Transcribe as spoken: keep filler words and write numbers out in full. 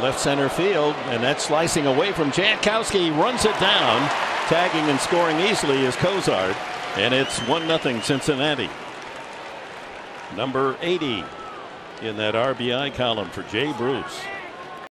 left center field, and that's slicing away from Jankowski. Runs it down. Tagging and scoring easily is Cozart, and it's one nothing Cincinnati. Number eighty in that R B I column for Jay Bruce.